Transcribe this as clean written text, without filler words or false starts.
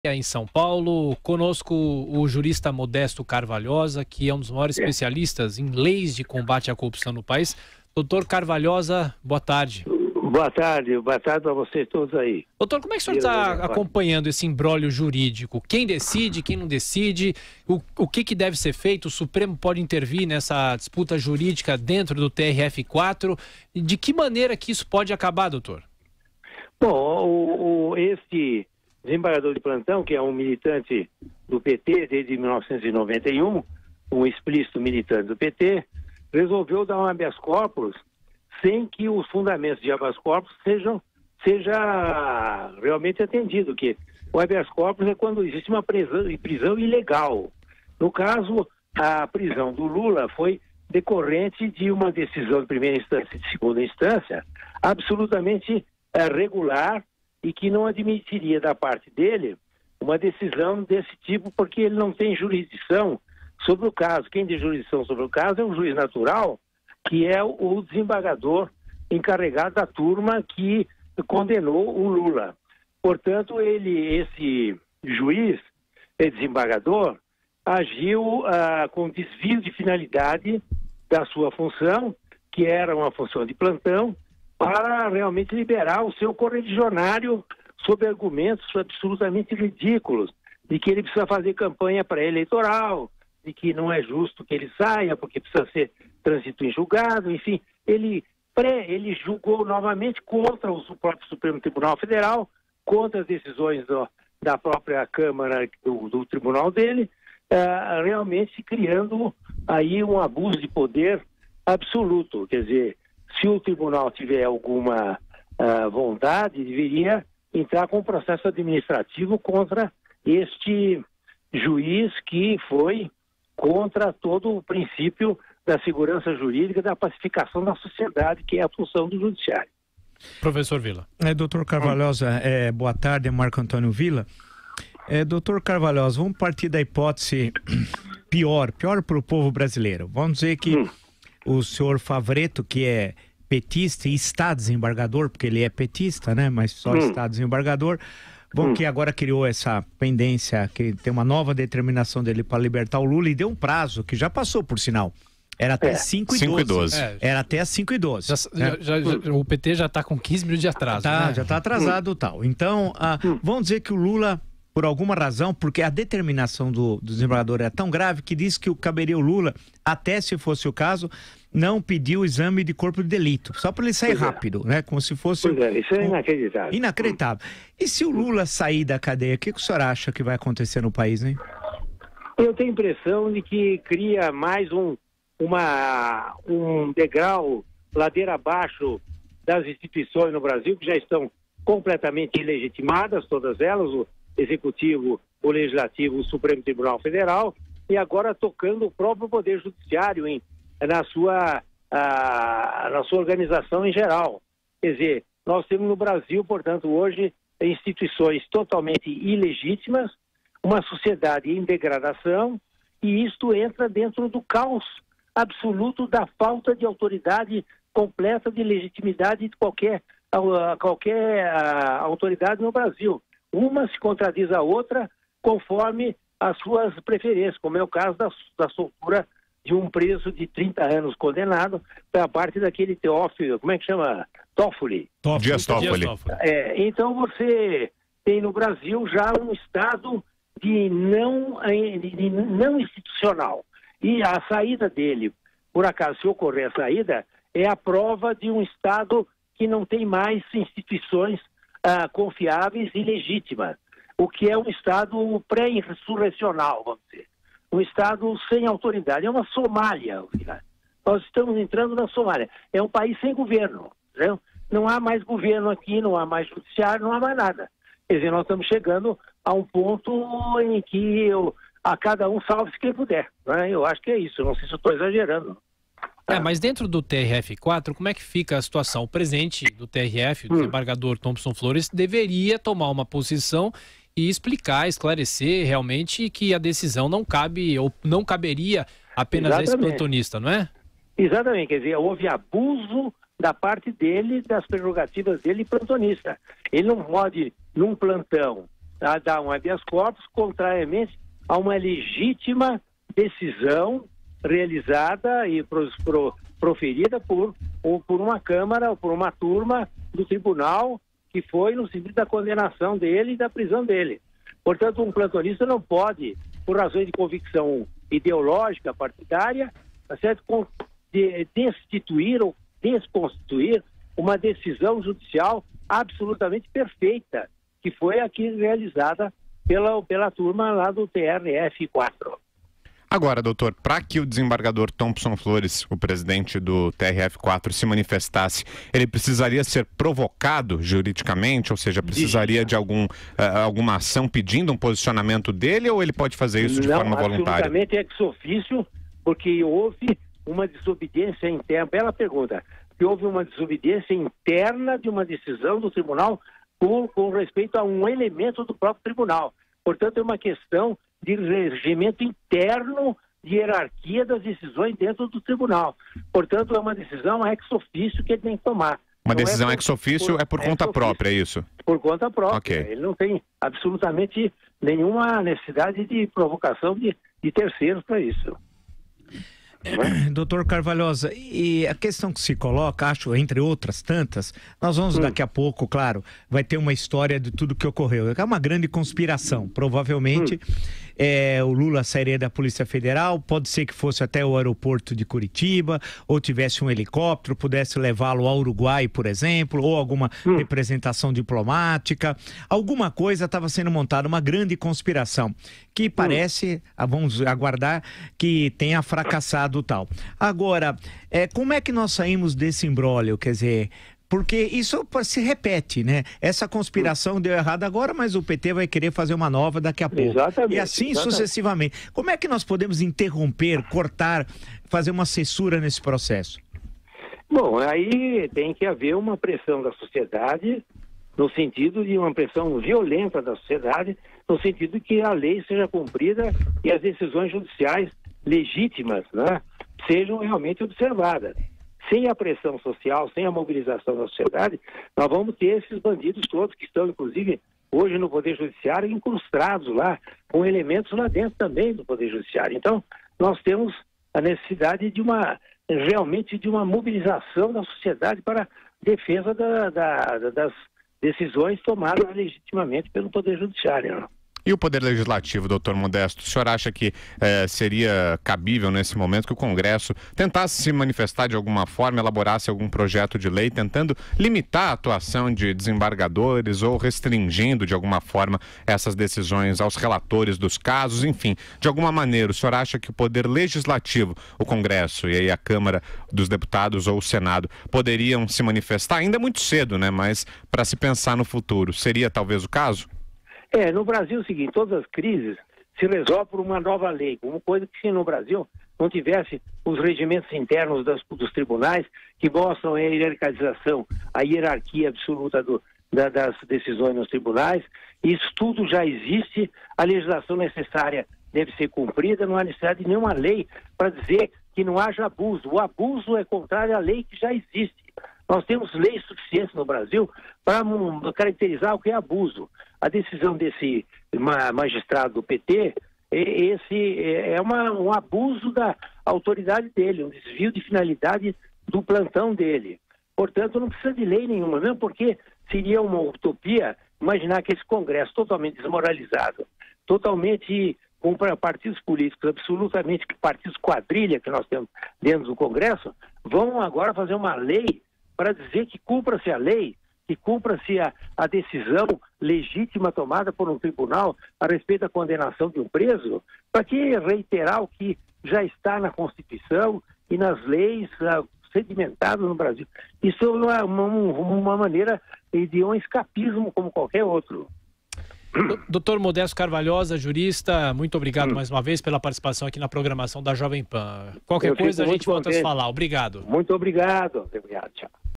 Em São Paulo, conosco o jurista Modesto Carvalhosa, que é um dos maiores especialistas em leis de combate à corrupção no país. Doutor Carvalhosa, boa tarde. Boa tarde para vocês todos aí. Doutor, como é que o senhor está acompanhando esse imbróglio jurídico? Quem decide, quem não decide? O que deve ser feito? O Supremo pode intervir nessa disputa jurídica dentro do TRF4? De que maneira que isso pode acabar, doutor? Bom, este desembargador de plantão, que é um militante do PT desde 1991, um explícito militante do PT, resolveu dar um habeas corpus sem que os fundamentos de habeas corpus seja realmente atendido, que o habeas corpus é quando existe uma prisão ilegal. No caso, a prisão do Lula foi decorrente de uma decisão de primeira instância e de segunda instância absolutamente regular e que não admitiria da parte dele uma decisão desse tipo, porque ele não tem jurisdição sobre o caso. Quem tem jurisdição sobre o caso é o juiz natural, que é o desembargador encarregado da turma que condenou o Lula. Portanto, esse juiz, desembargador, agiu com desvio de finalidade da sua função, que era uma função de plantão, para realmente liberar o seu correligionário sob argumentos absolutamente ridículos, de que ele precisa fazer campanha pré-eleitoral, de que não é justo que ele saia, porque precisa ser trânsito em julgado, enfim, ele julgou novamente contra o próprio Supremo Tribunal Federal, contra as decisões da própria Câmara, do tribunal dele, realmente criando aí um abuso de poder absoluto. Quer dizer, se o tribunal tiver alguma vontade, deveria entrar com um processo administrativo contra este juiz que foi contra todo o princípio da segurança jurídica, da pacificação da sociedade, que é a função do judiciário. Professor Vila. Doutor Carvalhosa, boa tarde, é Marco Antônio Vila. Doutor Carvalhosa, vamos partir da hipótese pior para o povo brasileiro. Vamos dizer que o senhor Favretto, que é petista e está desembargador, porque ele é petista, né? Mas só está desembargador. Bom, que agora criou essa pendência, que tem uma nova determinação dele para libertar o Lula e deu um prazo, que já passou, por sinal. Era até 5h12. Era até às 5h12. O PT já está com 15 minutos de atraso. Né? Já está atrasado e tal. Então, vamos dizer que o Lula, por alguma razão, porque a determinação do desembargador é tão grave que diz que caberia o Lula, até se fosse o caso, não pedir o exame de corpo de delito, só para ele sair rápido, né? Como se fosse... Isso é inacreditável. Inacreditável. E se o Lula sair da cadeia, o que o senhor acha que vai acontecer no país, hein? Eu tenho a impressão de que cria mais um degrau ladeira abaixo das instituições no Brasil, que já estão completamente ilegitimadas, todas elas, o Executivo, o Legislativo, o Supremo Tribunal Federal, e agora tocando o próprio Poder Judiciário na sua organização em geral. Quer dizer, nós temos no Brasil, portanto, hoje, instituições totalmente ilegítimas, uma sociedade em degradação, e isto entra dentro do caos absoluto da falta de autoridade completa, de legitimidade de qualquer autoridade no Brasil. Uma se contradiz a outra conforme as suas preferências, como é o caso da soltura de um preso de 30 anos condenado pela parte daquele Teófilo, como é que chama? Toffoli. Dias Toffoli. Então você tem no Brasil já um estado de não institucional. E a saída dele, por acaso, se ocorrer a saída, é a prova de um estado que não tem mais instituições confiáveis e legítimas, o que é um estado pré-insurrecional, vamos dizer. Um estado sem autoridade. É uma Somália. Nós estamos entrando na Somália. É um país sem governo. Né? Não há mais governo aqui, não há mais judiciário, não há mais nada. Quer dizer, nós estamos chegando a um ponto em que a cada um salve-se quem puder. Né? Eu acho que é isso. Não sei se eu estou exagerando. Mas dentro do TRF4, como é que fica a situação? O presidente do TRF, o desembargador Thompson Flores, deveria tomar uma posição e explicar, esclarecer realmente que a decisão não cabe ou não caberia apenas a esse plantonista, não é? Exatamente, quer dizer, houve abuso da parte dele, das prerrogativas dele plantonista. Ele não pode, num plantão a dar um habeas corpus, contrariamente a uma legítima decisão realizada e proferida por uma Câmara ou por uma turma do tribunal, que foi no sentido da condenação dele e da prisão dele. Portanto, um plantonista não pode, por razões de convicção ideológica, partidária, tá certo? Destituir ou desconstituir uma decisão judicial absolutamente perfeita, que foi aqui realizada pela turma lá do TRF4. Agora, doutor, para que o desembargador Thompson Flores, o presidente do TRF4, se manifestasse, ele precisaria ser provocado juridicamente, ou seja, precisaria de alguma ação pedindo um posicionamento dele, ou ele pode fazer isso de forma voluntária? Absolutamente ex officio, porque houve uma desobediência interna. Bela pergunta. Que houve uma desobediência interna de uma decisão do tribunal com respeito a um elemento do próprio tribunal. Portanto, é uma questão de regimento interno, de hierarquia das decisões dentro do tribunal. Portanto, é uma decisão ex officio que ele tem que tomar. Uma decisão ex officio é por conta própria, é isso? Por conta própria. Okay. Ele não tem absolutamente nenhuma necessidade de provocação de terceiros para isso. Doutor Carvalhosa, e a questão que se coloca, acho, entre outras tantas, nós vamos daqui a pouco, claro, vai ter uma história de tudo que ocorreu. É uma grande conspiração, provavelmente o Lula sairia da Polícia Federal, pode ser que fosse até o aeroporto de Curitiba, ou tivesse um helicóptero, pudesse levá-lo ao Uruguai, por exemplo, ou alguma representação diplomática, alguma coisa estava sendo montada, uma grande conspiração, que parece, vamos aguardar, que tenha fracassado tal. Agora, como é que nós saímos desse imbróglio? Quer dizer, porque isso se repete, né? Essa conspiração deu errado agora, mas o PT vai querer fazer uma nova daqui a pouco. Exatamente, e assim sucessivamente. Como é que nós podemos interromper, cortar, fazer uma censura nesse processo? Bom, aí tem que haver uma pressão da sociedade, no sentido de uma pressão violenta da sociedade, no sentido de que a lei seja cumprida e as decisões judiciais legítimas, né, sejam realmente observadas. Sem a pressão social, sem a mobilização da sociedade, nós vamos ter esses bandidos todos que estão, inclusive, hoje no Poder Judiciário, incrustados lá, com elementos lá dentro também do Poder Judiciário. Então, nós temos a necessidade de realmente de uma mobilização da sociedade para defesa das decisões tomadas legitimamente pelo Poder Judiciário, né? E o Poder Legislativo, doutor Modesto, o senhor acha que seria cabível nesse momento que o Congresso tentasse se manifestar de alguma forma, elaborasse algum projeto de lei tentando limitar a atuação de desembargadores ou restringindo de alguma forma essas decisões aos relatores dos casos, enfim, de alguma maneira, o senhor acha que o Poder Legislativo, o Congresso e aí a Câmara dos Deputados ou o Senado poderiam se manifestar? Ainda é muito cedo, né? Mas para se pensar no futuro, seria talvez o caso? No Brasil é o seguinte, todas as crises se resolvem por uma nova lei, uma coisa que se no Brasil não tivesse os regimentos internos dos tribunais que mostram a hierarquização, a hierarquia absoluta das decisões nos tribunais. Isso tudo já existe, a legislação necessária deve ser cumprida, não há necessidade de nenhuma lei para dizer que não haja abuso. O abuso é contrário à lei que já existe. Nós temos leis suficientes no Brasil para caracterizar o que é abuso. A decisão desse magistrado do PT, um abuso da autoridade dele, um desvio de finalidade do plantão dele. Portanto, não precisa de lei nenhuma, mesmo porque seria uma utopia imaginar que esse Congresso totalmente desmoralizado, totalmente com partidos políticos, absolutamente partidos quadrilha que nós temos dentro do Congresso, vão agora fazer uma lei para dizer que cumpra-se a lei, que cumpra-se a decisão legítima tomada por um tribunal a respeito da condenação de um preso, para que reiterar o que já está na Constituição e nas leis sedimentadas no Brasil. Isso é uma maneira de um escapismo como qualquer outro. Doutor Modesto Carvalhosa, jurista, muito obrigado mais uma vez pela participação aqui na programação da Jovem Pan. Qualquer coisa a gente volta a se falar. Obrigado. Muito obrigado. Obrigado, tchau.